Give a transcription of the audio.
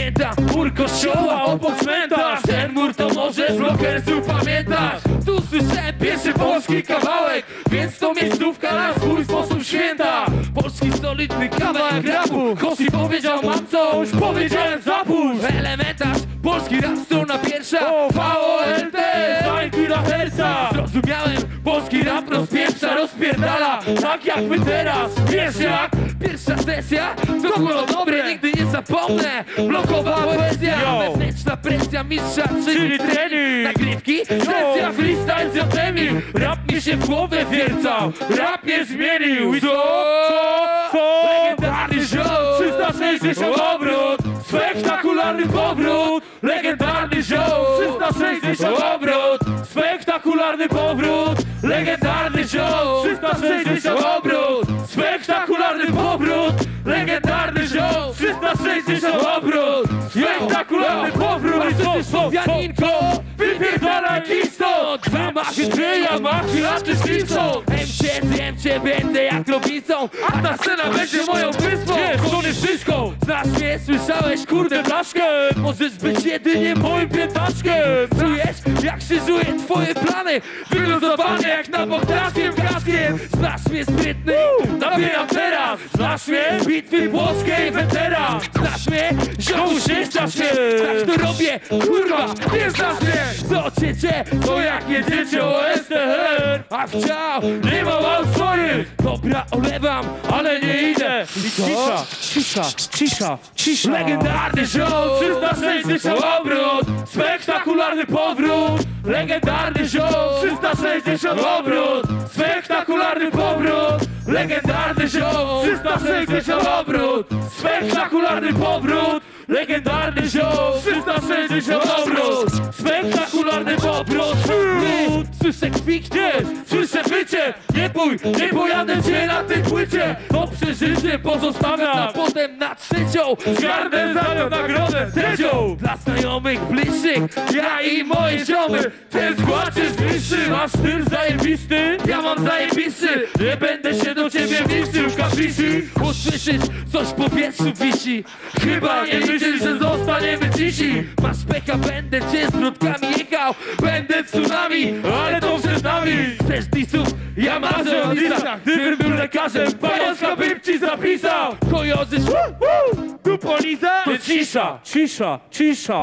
Pamiętam mur kościoła obok cmentarz. Ten mur to może z Blockersów pamiętasz. Tu słyszałem pierwszy polski kawałek, więc to miejscówka na swój sposób święta. Polski solidny kawałek rapu. Kosi powiedział mam coś, powiedziałem zapuść. Elementarz, polski rap, strona pierwsza. VOLT, Stańki na herca. Zrozumiałem, polski rap rozpieprza, rozpierdala. Tak jak my teraz, wiesz jak? Pierwsza sesja, to było dobre, nigdy nie zapomnę. Blokowa poezja, wewnętrzna presja mistrza, czyli trening. Nagrywki, sesja, freestyle z jotemi. Rap mi się w głowę wiercał, rap mnie zmienił. I co? Legendarny show, 360 obrót, spektakularny powrót. Legendarny show, 360 obrót, spektakularny powrót. Legendarny show, 360 obrót, spektakularny powrót. Legendarny show, 360 obrót, spektakularny powrót. Słowianinko, wypierdalaj stąd. Dwa machy, trzy jamachy, a ty ślicą. Zjem cię, będę jak lobicą, a ta scena będzie moją wyspą. Wiesz, to nie wszystko. Znasz mnie, słyszałeś, kurde blaszkę. Możesz być jedynie moim piętaczkiem. Czujesz, jak krzyżuję twoje plany, wyluzowany jak na boktasiem kaskiem. Znasz mnie sprytny, nabieram teraz. Znasz mnie z bitwy płockiej, weteran. Znasz mnie, ziomu się znasz mnie. Tak to robię, kurwa, nie znasz mnie. Co ciecie, to jak jedziecie o STR. A wciał, nie ma outsory. Dobra, olewam, ale nie idę. I cisza, cisza, cisza, cisza. Legendarny show, 360 obrót, spektakularny powrót. Legendarny show, 360 obrót, spektakularny powrót. Legendarny show, 360 obrót, spektakularny powrót. Legendarny show, 360 obrót, spektakularny powrót. Słyszę kwiknie, słyszę wycie. Nie pojadę cię na tej płycie. To przeżycie pozostawiam na potem na trzecią. Zgarnę za nią nagrodę trzecią. Dla znajomych bliższych, ja i moje ziomy. Ten skład jest bliższy, masz styl zajebisty, ja mam zajebisty. Nie będę się do ciebie niszczył, kapisy. Usłyszysz, coś w powietrzu wisi. Chyba nie myślisz, że zostaniemy cisi. Masz pecha, będę cię z brudkami jechał. Będę tsunami, ale to przed nami. Chcesz disów? Ja marzę o disach. Gdybym był lekarzem, pająska bym ci zapisał. Kojarzysz? Tu poliza? To cisza, cisza, cisza.